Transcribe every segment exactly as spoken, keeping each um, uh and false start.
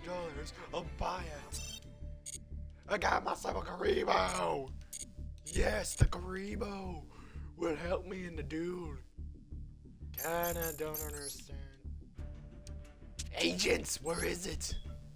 dollars. I'll buy it. I got myself a Karibo. Yes, the Karibo will help me in the duel. Kinda don't understand. Agents, where is it?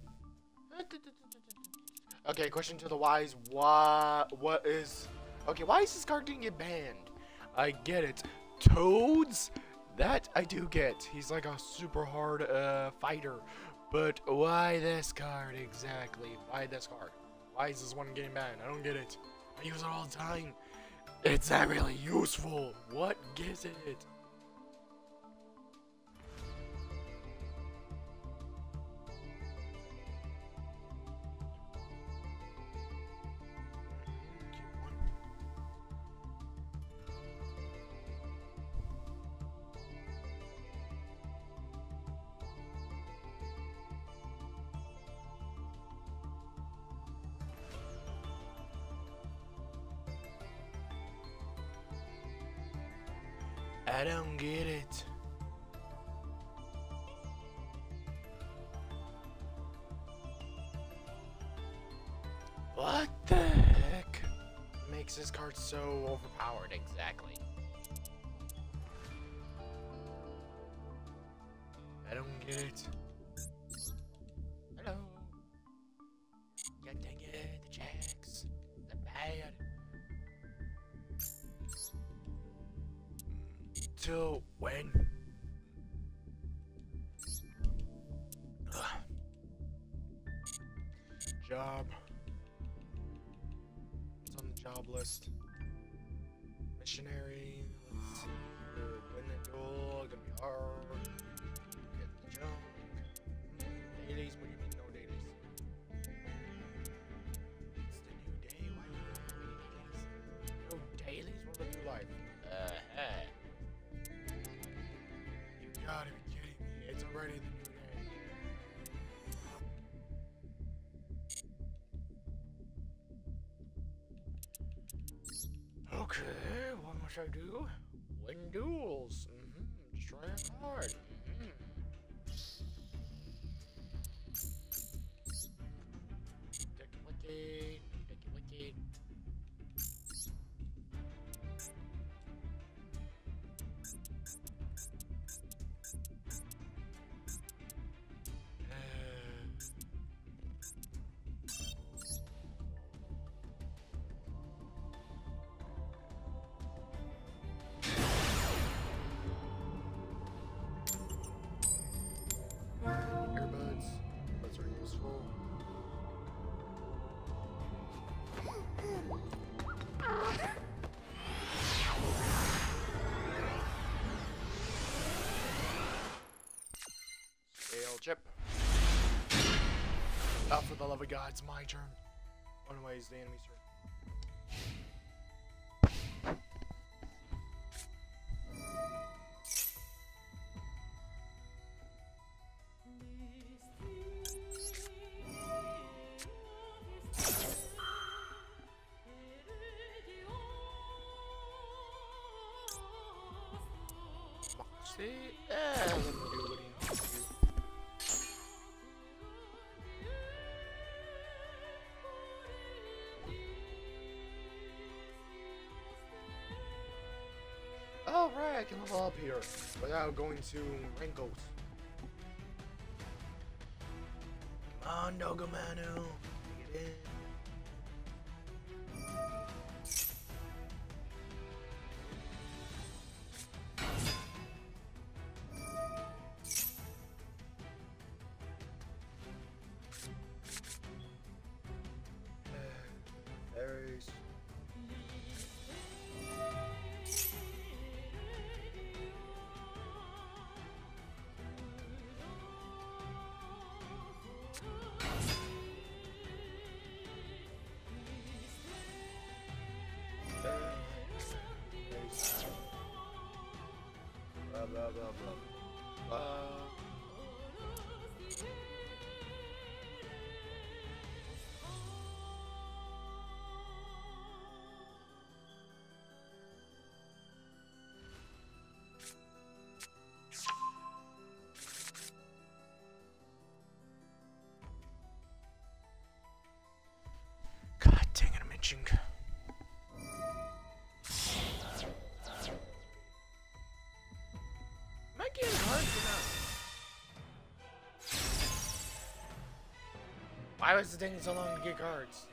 Okay, question to the wise. Why? What is? Okay, why is this card didn't get banned? I get it. Toads? That I do get. He's like a super hard uh, fighter. But why this card exactly? Why this card? Why is this one getting banned? I don't get it. I use it all the time. It's not really useful. What gives it? I don't get it. What the heck makes this card so overpowered exactly? I don't get it. Hello. God dang it, the Jacks. The bad. Till when? Ugh. Job. It's on the job list. Missionary. Let's see. Win the duel. Gonna be hard. Get the junk. Dailies. What do you mean no dailies? It's the new day. Why do you have no dailies? No dailies? What about new life? Uh huh. You gotta be kidding me. It's already the new day. Okay, what must I do? Win duels. Mm-hmm. Destroy a card. Mm-hmm. Deck wicked. Deck wicked. Earbuds. Those are useful. Scale chip. Oh, for the love of God, it's my turn. One way is the enemy's turn. See? Eh, let me do what he needs to do. Oh, right, I can level up here without going to wrinkles. Come on, Dogomanu. Get in. Aries. Blah blah blah blah. Blah. Why was it taking so long to get cards?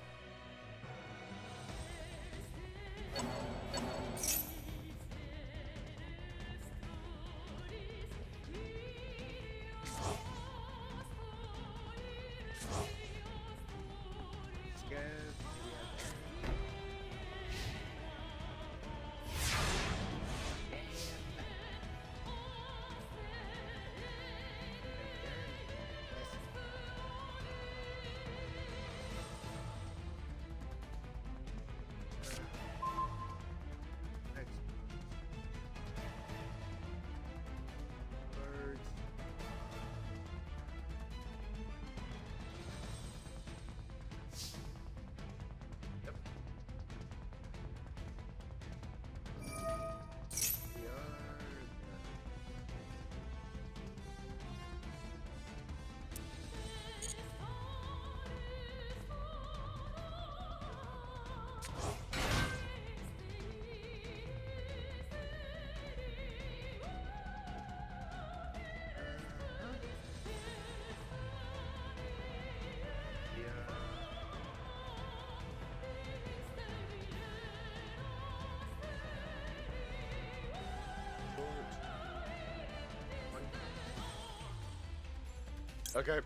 Okay.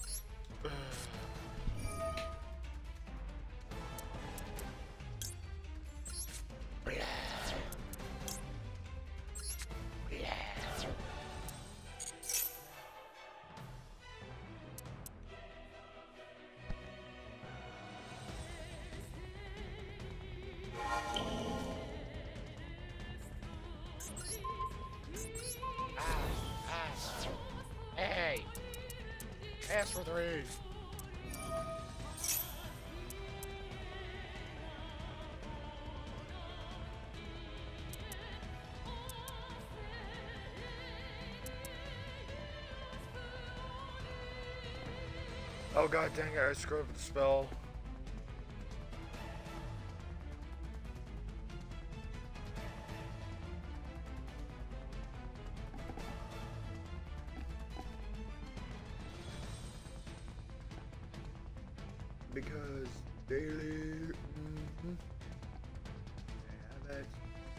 Hey! Pass for three! Oh god dang it, I screwed up the spell. Because daily, mm-hmm. They have it.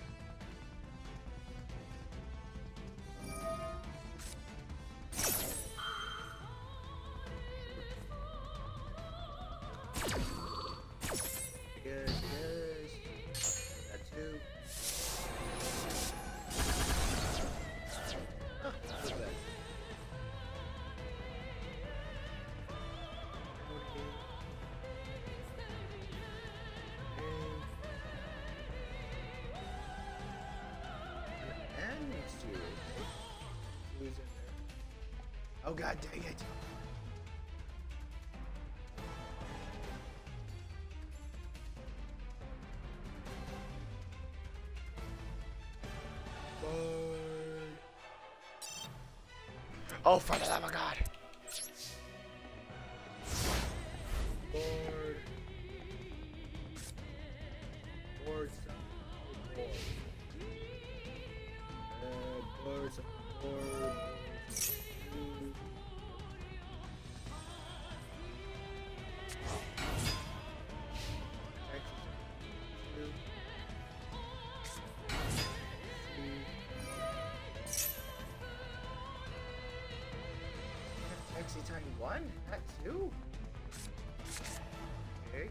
Yes, yes. That too. Huh, what's that? Oh god dang it. Bye. Oh, for the love of God. Board. Board. Board. Uh, board. Board. Taxi time one? Not two? Okay.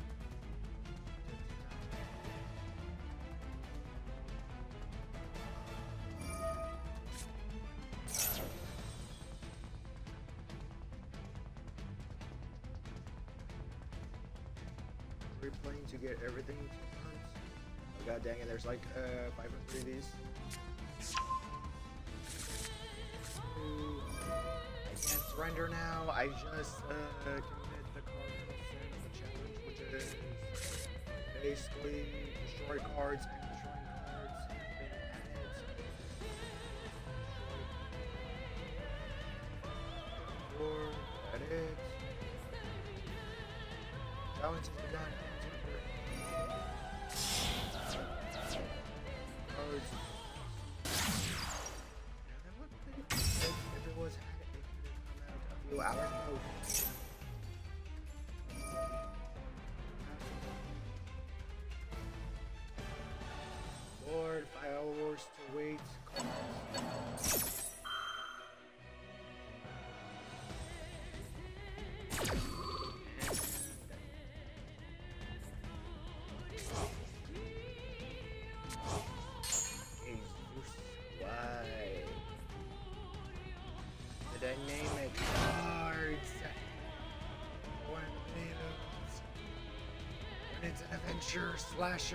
Replaying to get everything to once. Oh god dang it, there's like uh five hundred of these. I can't surrender now. I just uh committed the cardinal sin of the challenge, which is basically destroy cards and destroying cards have been added. Four, edit. Challenge is begun. Cards. That would be if it was had it could have come out a few hours ago. It's an adventure slasher.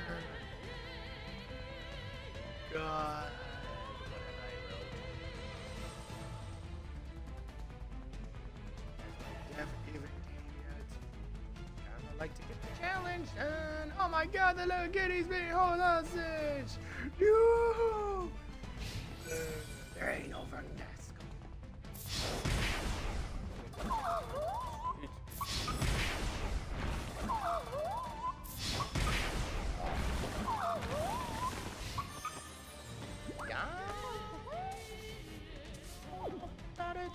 God. What have I wrote? Never even game yet. I would like to get the challenge done. Oh my god, the little kitty's being held hostage. Yoo-hoo! Uh, there ain't no front desk. Got it.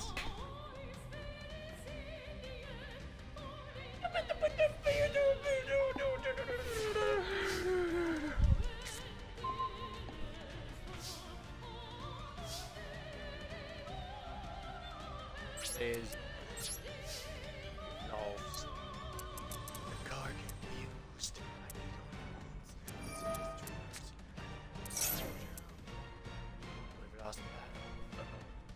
Is involves the car can be used. I need to We've lost the battle.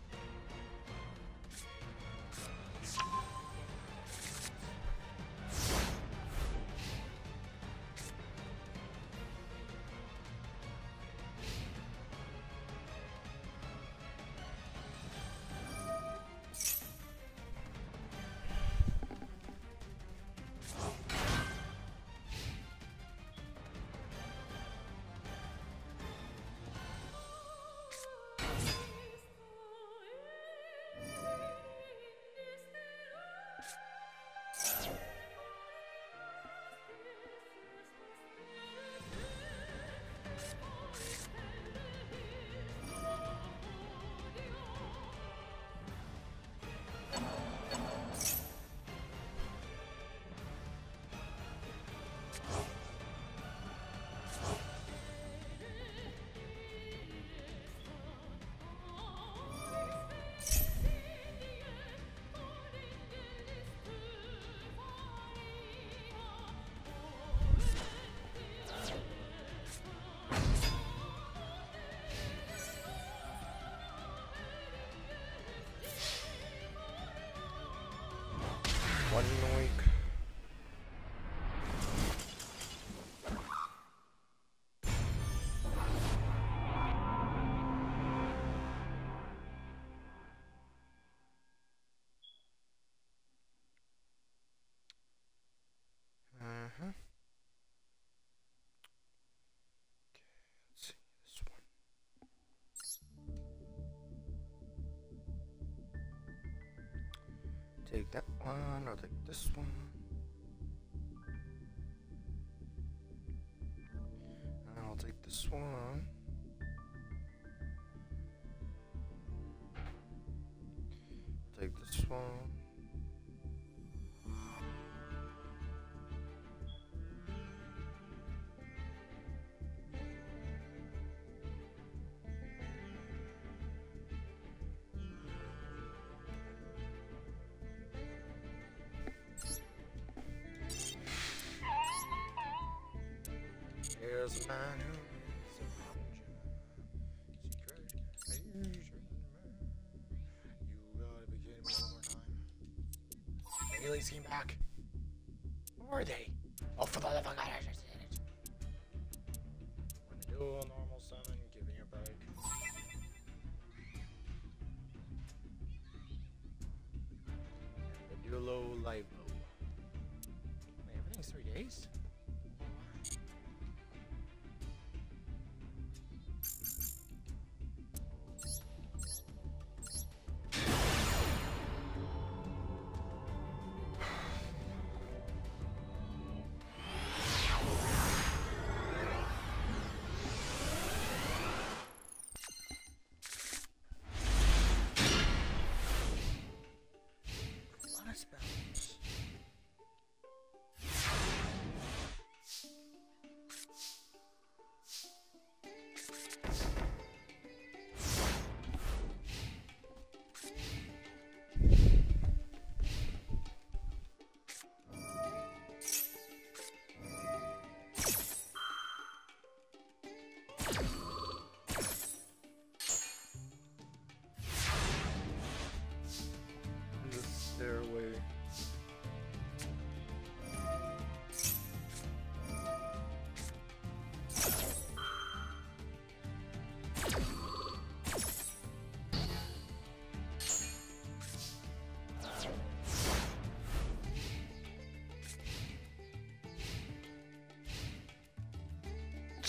One week. Uh-huh. Okay, let's see this one. Take that one, or take this one. And I'll take this one. Take this one. Here's a man who is a secret Asian man. You gotta be kidding me one more time. The aliens came back. Where are they? Oh, for the love of God, I just did it. When they do a normal summon, give me a break. And the duo live low. Wait, everything's three days? Spells.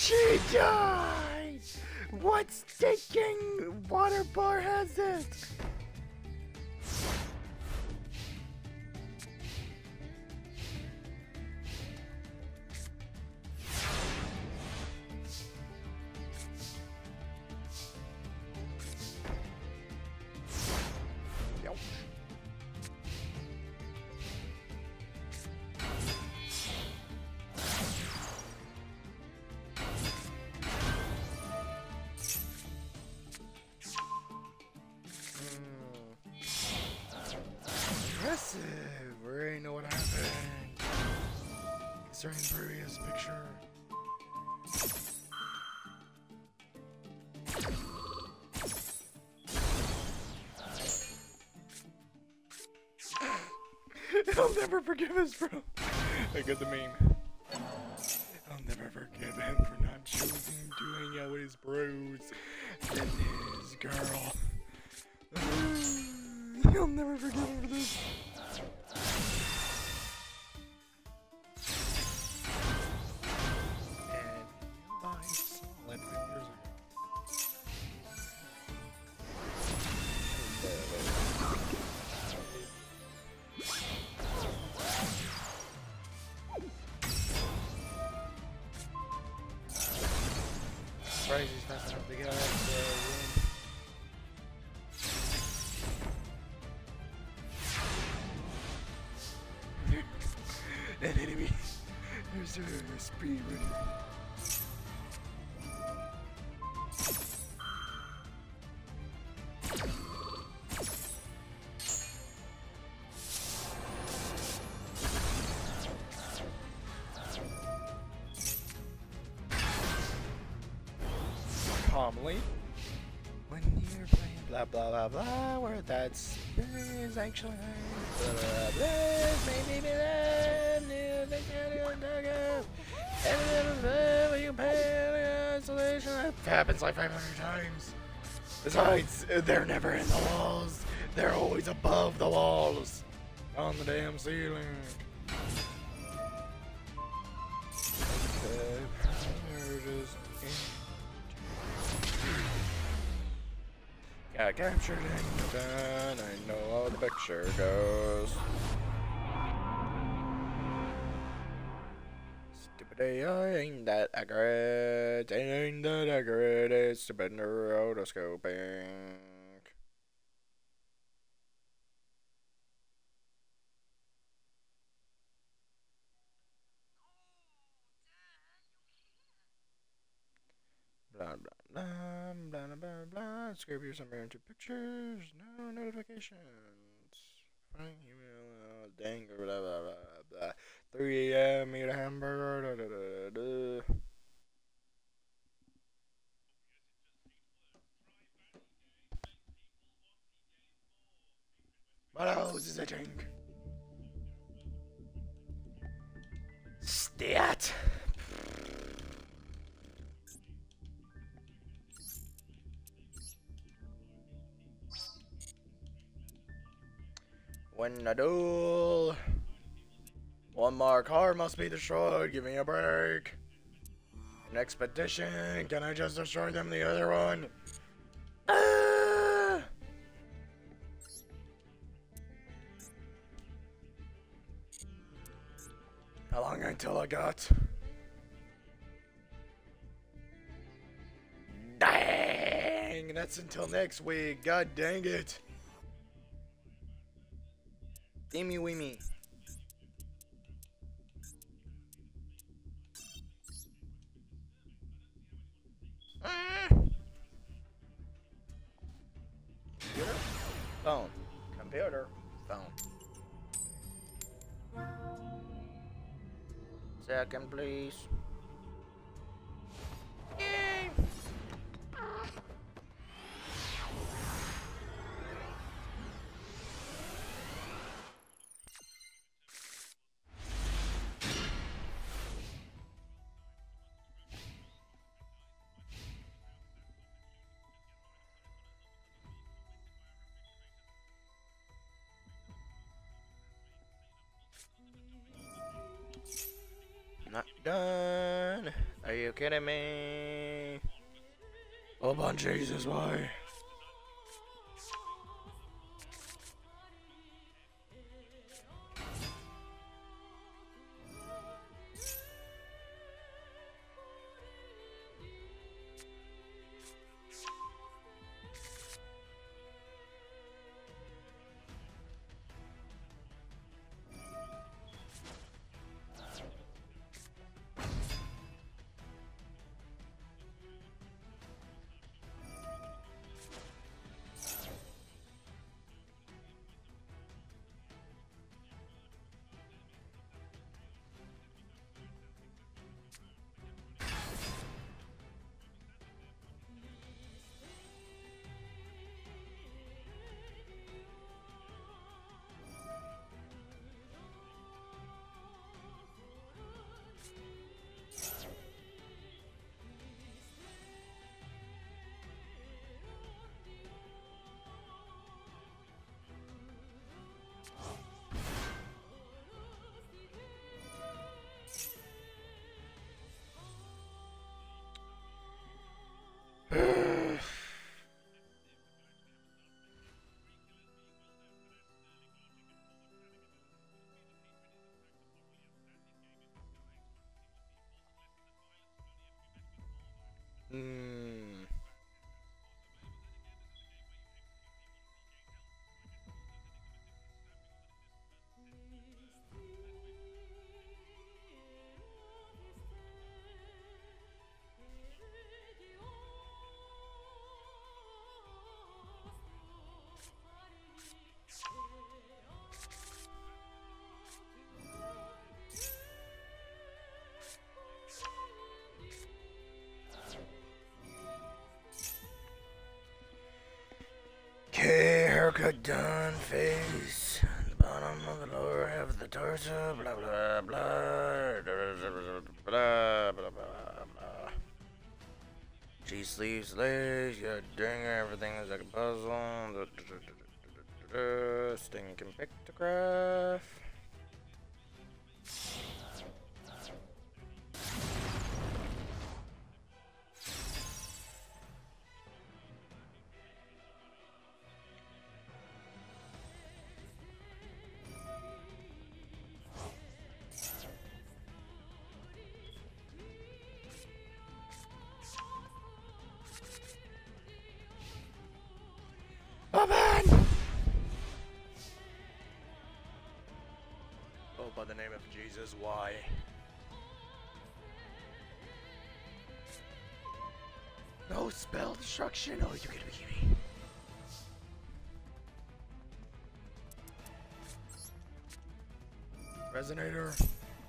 She died! What stinking water bar has it? Impressive. We already know what happened. Is there any previous picture? I'll never forgive us, bro. I got the meme. I'll never forgive him for not choosing to hang out with his bros and his girl. I'll never forgive him for this. And I saw it five years ago. Surprised he's fast enough to get out of the room. An enemy. There's a speed running. Calmly. When you're playing blah blah blah blah, where that's is actually blah blah blah, maybe be that new thing and you pay isolation. That happens like five hundred times. Besides, they're never in the walls. They're always above the walls, on the damn ceiling. Okay, got captured and done. I know how the picture goes. Stupid A I ain't that accurate. Ain't that accurate. It's stupid rotoscoping. Blah blah blah blah blah blah blah. Scrape your somewhere into pictures. No notifications. Fine email. Uh, dang. Blah blah blah blah. three A M Eat a hamburger. Da, da, da, da, da. What else is a drink? Stat. Win a duel. One more car must be destroyed. Give me a break. An expedition. Can I just destroy them? The other one. Ah! How long until I got? Dang! That's until next week. God dang it. Dimmy weemy. Mm. Computer? Phone. Computer. Phone. Second, please. Yay! Not done. Are you kidding me? Oh, on Jesus, why? Hmm. Okay, haircut done, face, the bottom of the lower half of the torso, blah blah blah, blah blah blah blah blah. G sleeves, legs, got dinger, everything is like a puzzle. Stinking pictograph. Open! Oh, by the name of Jesus, why? No spell destruction? Oh, you gotta be kidding me. Resonator.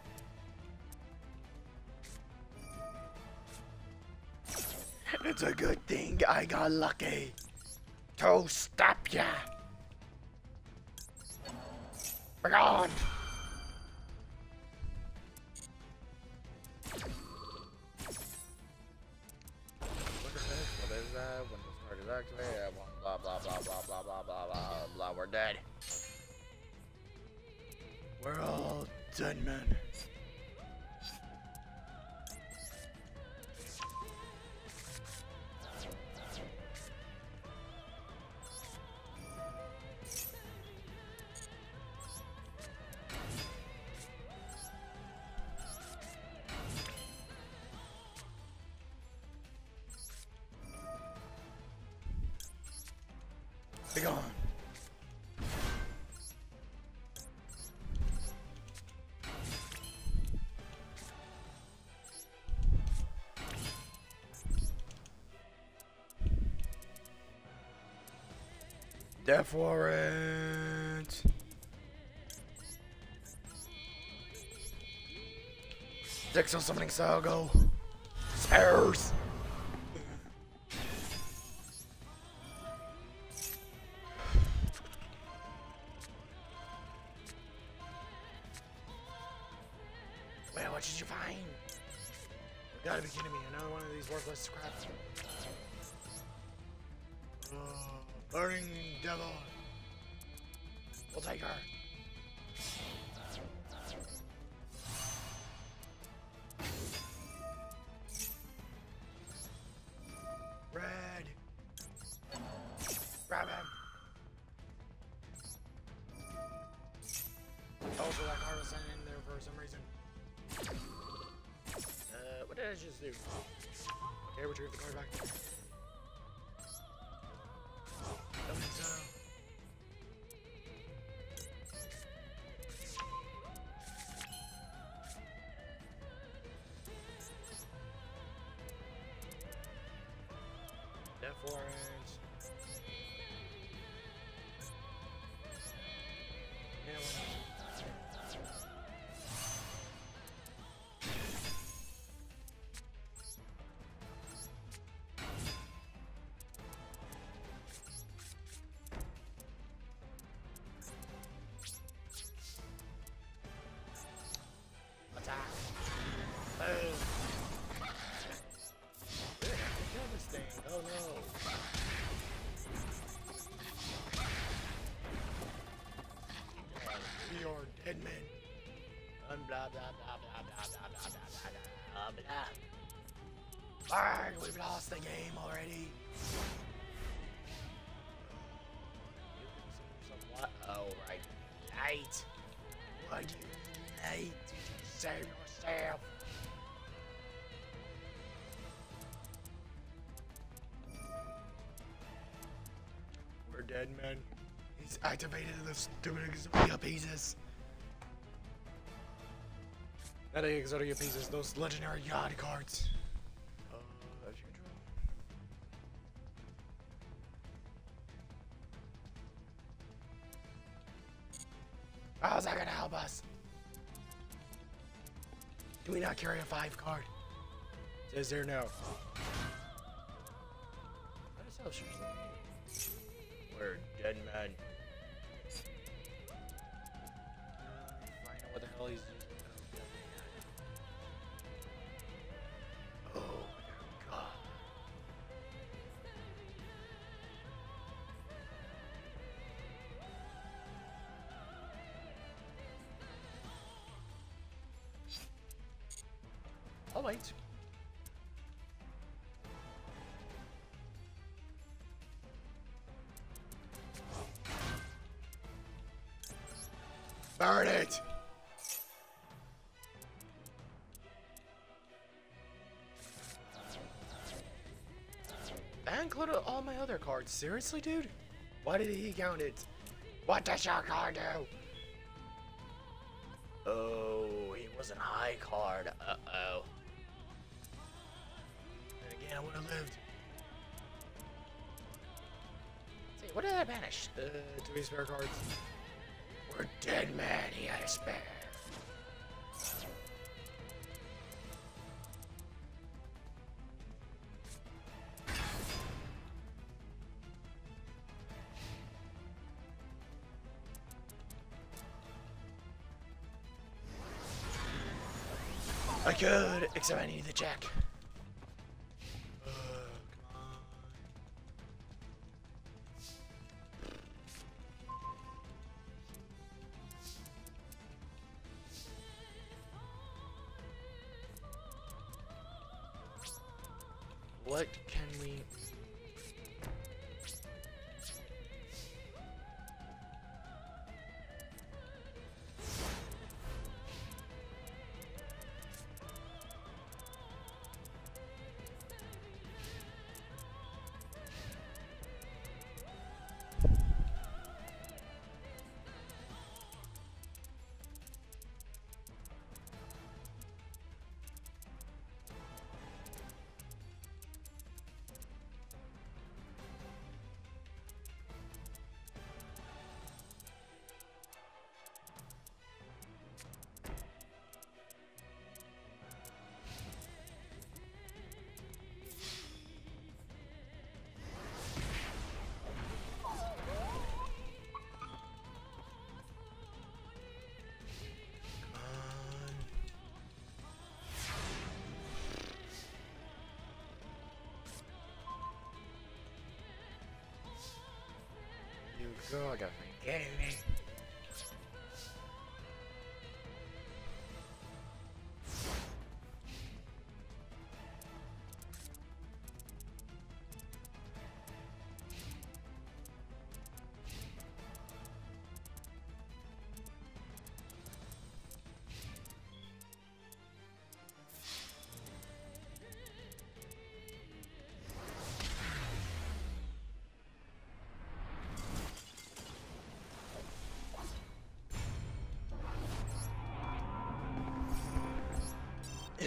It's a good thing I got lucky to stop ya. We're gone. What is this? What is that? When the start is activated, blah blah blah blah blah blah blah blah blah. We're dead. We're all dead, men. Be gone. Death warrant. Dixon summoning style, go. Spares. Wait, what did you find? You gotta be kidding me. Another one of these worthless scrap. Uh, burning devil. We'll take her. also that card was sent in there for some reason. Uh, what did I just do? Okay, retrieve the card back. Don't think so. Death Warrant. Yeah, why not? Attack. Boom. Good, I can kill this thing. Oh no. We are dead men. And blah blah blah blah blah blah blah blah blah blah. Alright, we've lost the game already. What? Oh right. Night. What do you need to save yourself? We're dead men. He's activated the stupid Exodia pieces. Not Exodia pieces, those legendary Yad cards. Uh, that's your drill. How's that gonna help us? Do we not carry a five card? Says there no. What is that? We're dead men. Find out what the hell he's using. Oh my god. I'll wait. Burn it! That included all my other cards. Seriously, dude? Why did he count it? What does your card do? Oh, he was a high card. Uh-oh. And again, I would have lived. Let's see, what did I banish? Uh, two spare cards. We're dead man, he had a spare. I could, except I need the check. Uh, come on. What can we... You gotta be kidding me.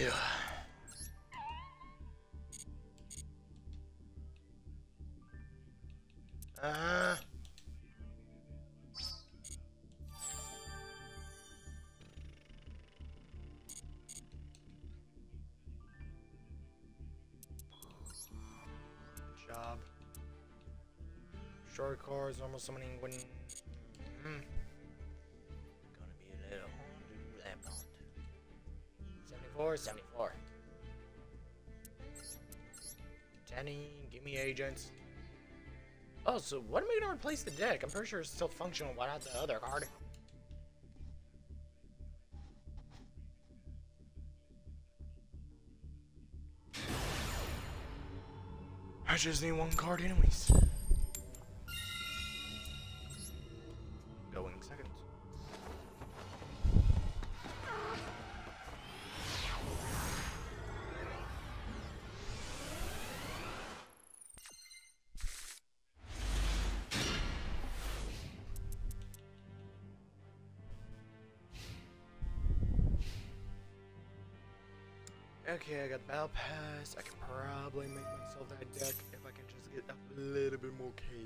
Ew. Uh. Job. Short cars, normal summoning when. Mm. Gonna be a little hard that part. seventy-four, seventy-four. Danny, give me agents. Oh, so what am I gonna replace the deck? I'm pretty sure it's still functional without the other card. I just need one card anyways. Going second. Okay, I got Battle Pass. I can probably make myself that deck if I can just get a little bit more cage.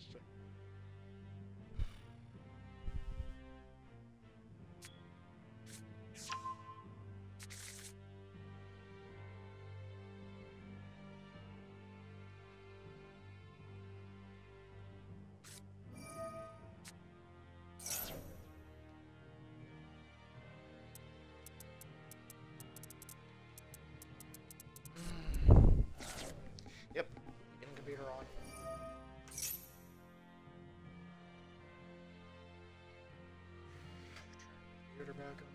Yep, getting computer on. Computer back up.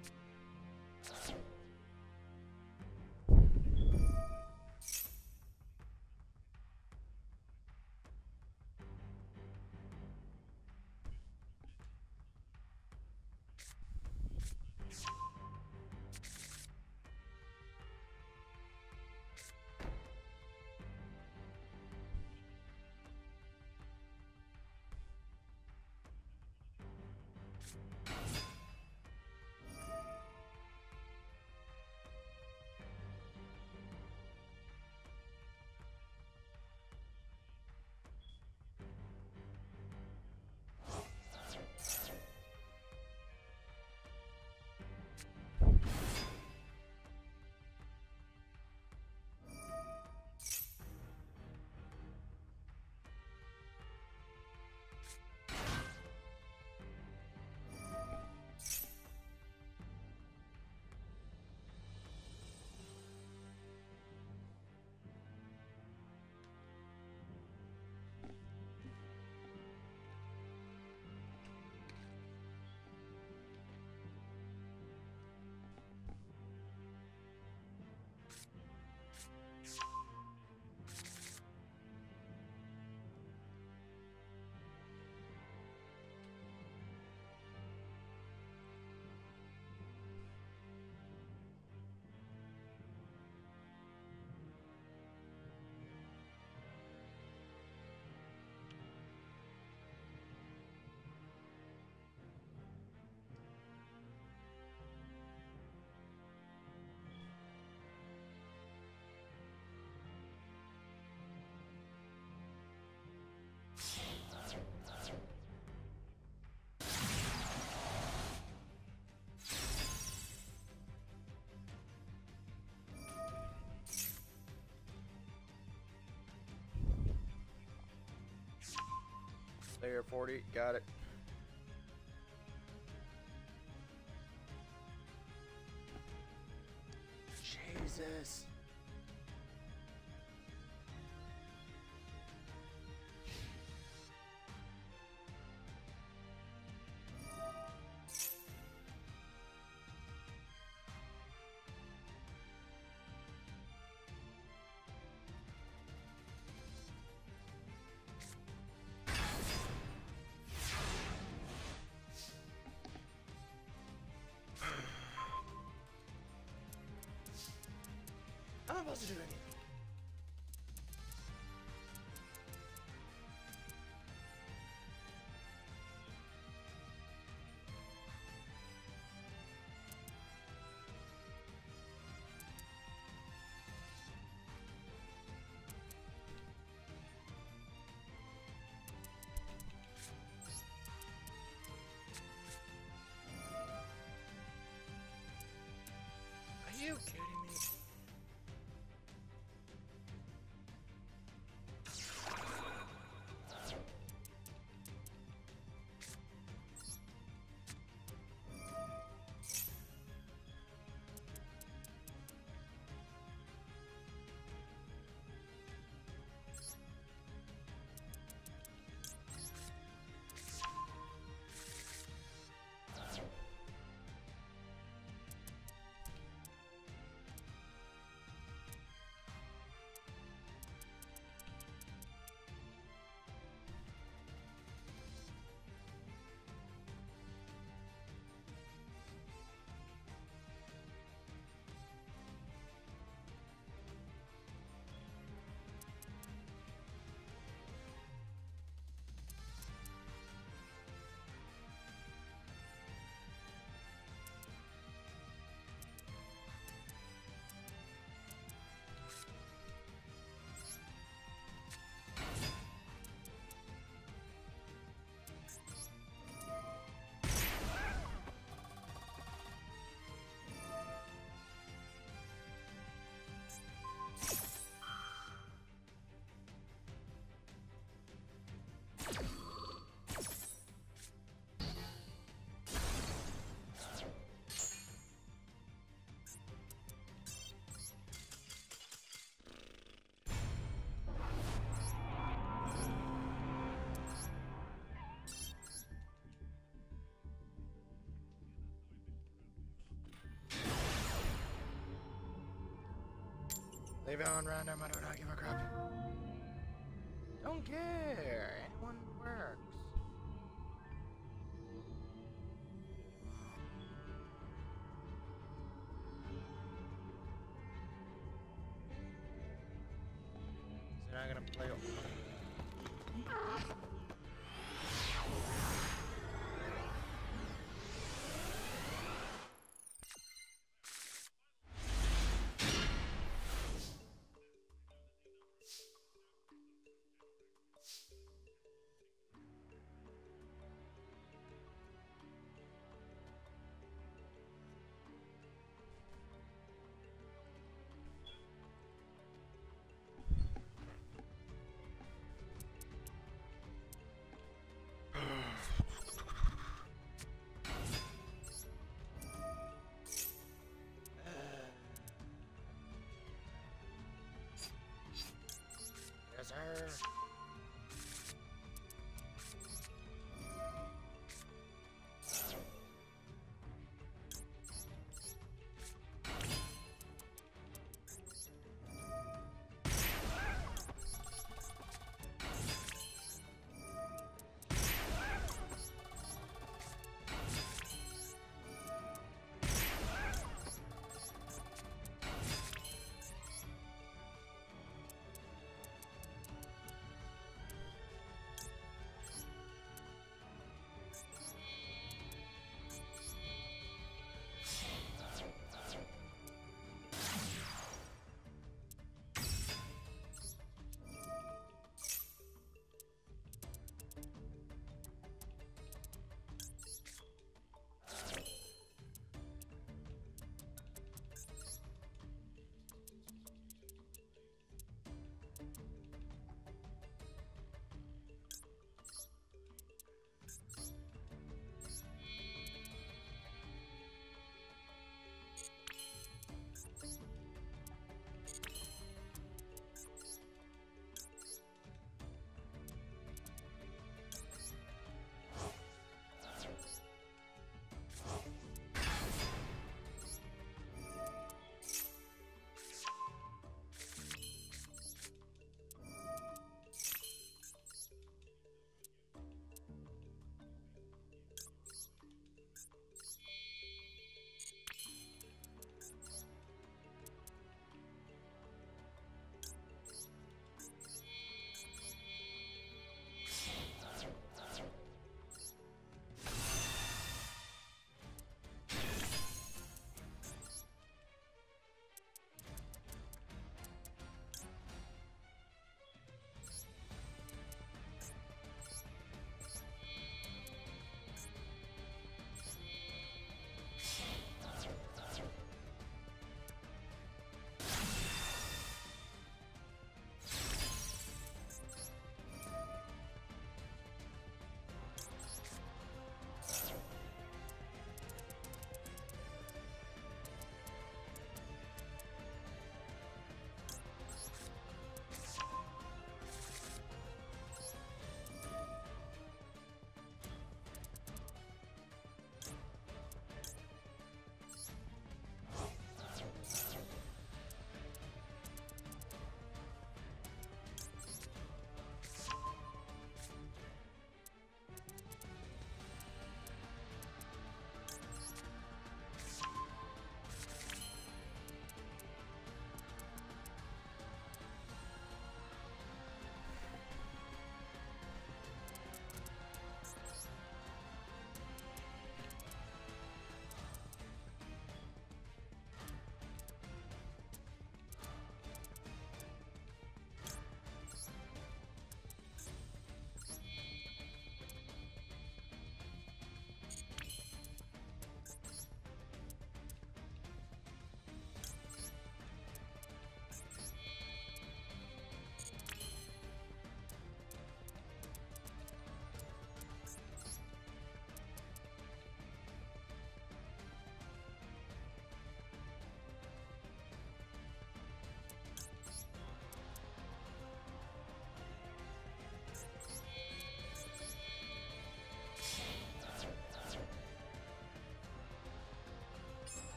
Layer forty, got it. Jesus. I'm supposed to do anything. Leave it on random. I do not give a crap. Don't care. Anyone works. So now I'm gonna play.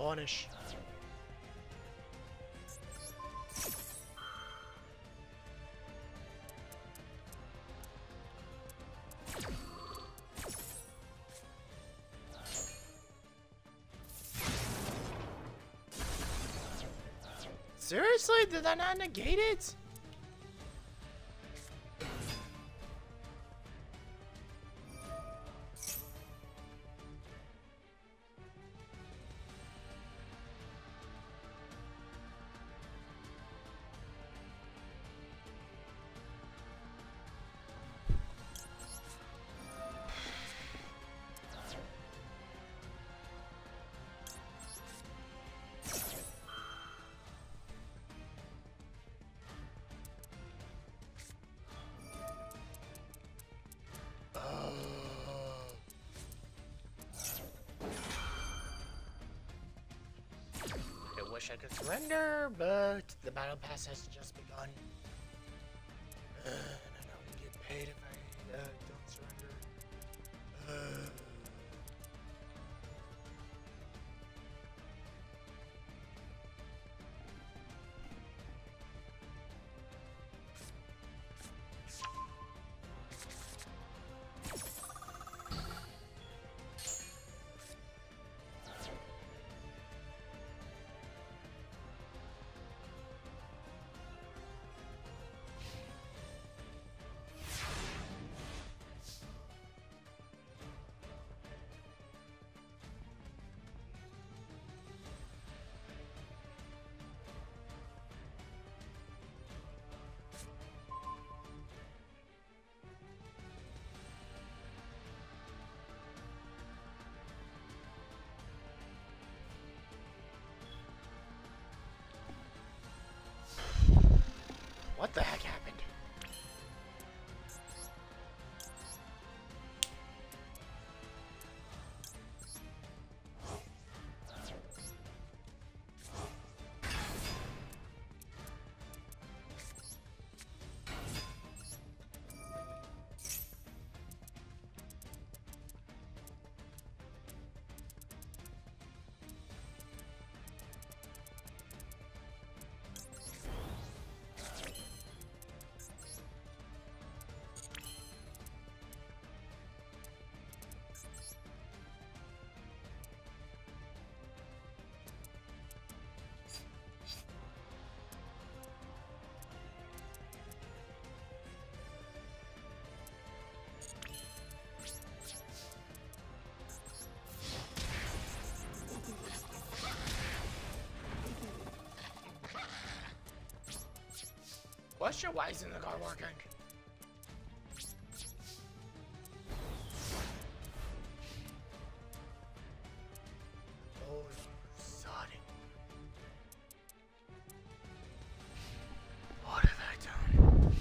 punish. Seriously? Did that not negate it? Wish I could surrender, but the battle pass has just begun. Uh, and I don't get paid if I uh, don't surrender. Uh. What the heck happened? What's your why isn't the car working? Oh, sodding. What have I done?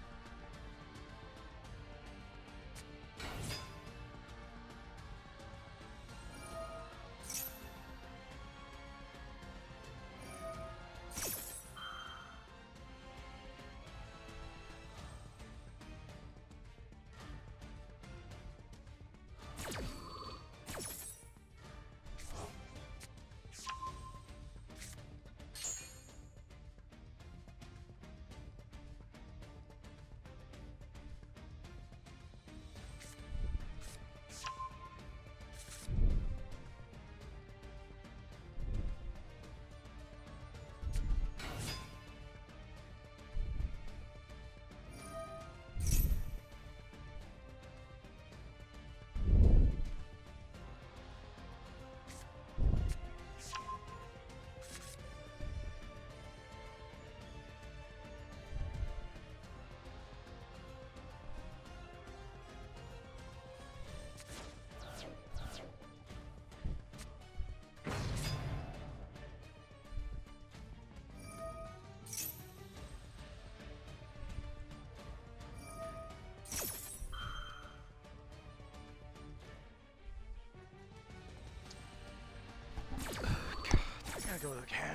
Go to the can.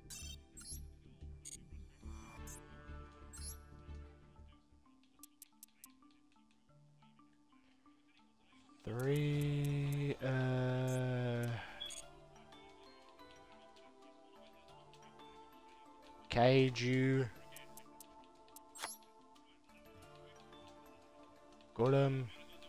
three, uh... Kaiju. Golem.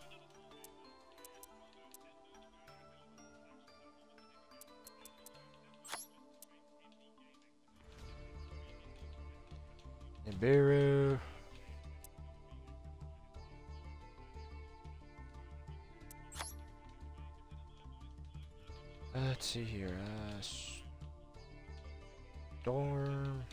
Nibiru. Let's see here. Uh, Storm.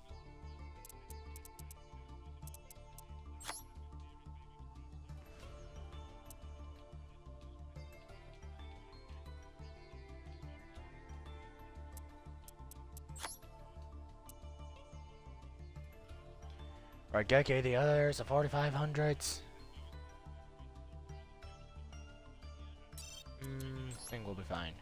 Raigeki, the others, the forty-five hundreds. Hmm, I think we'll be fine.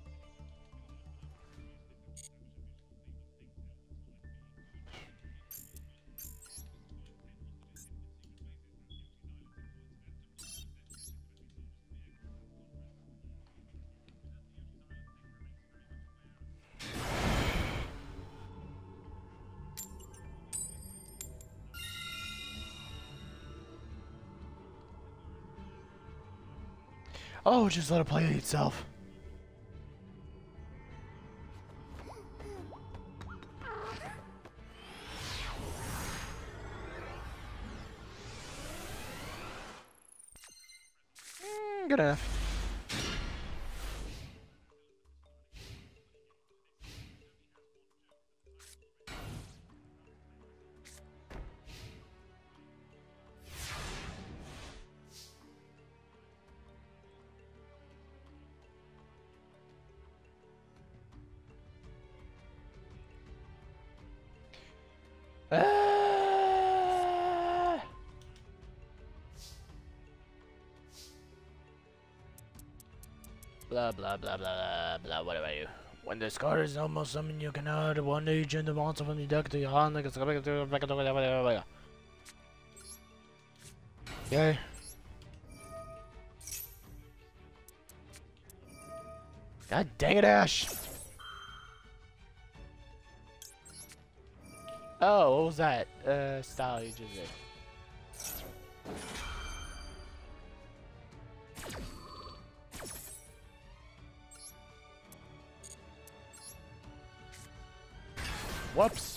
Oh, just let it play itself. Mm, good enough. Ah! Blah blah blah blah blah. What about you? When this card is almost summoned, you can add one agent of monster from the deck to your hand. Like it's okay. God dang it, Ash! Oh, what was that? Uh, style you just did. Whoops.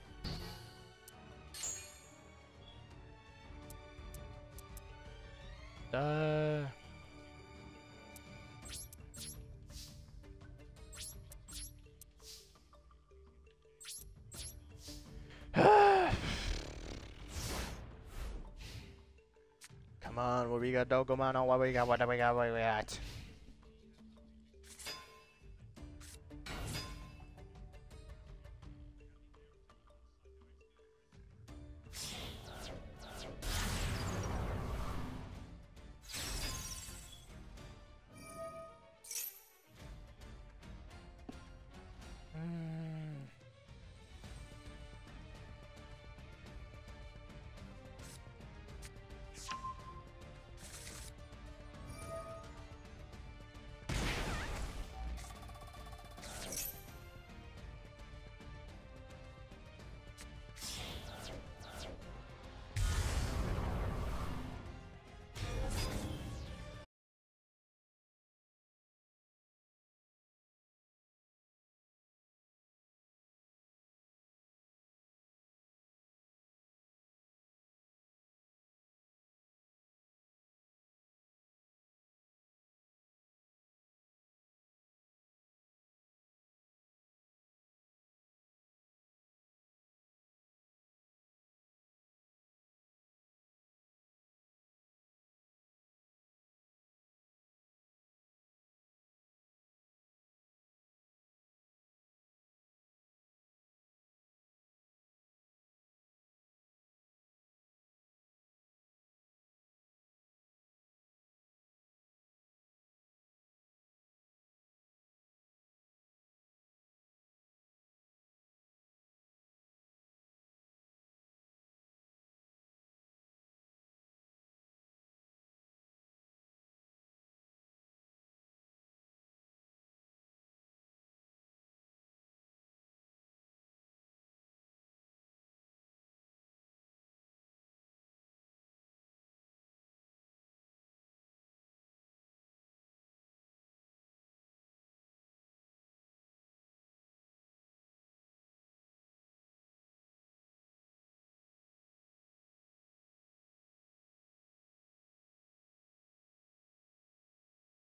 Uh. Come on, what we got? Dogomon, what we got? What do we got? What do we got?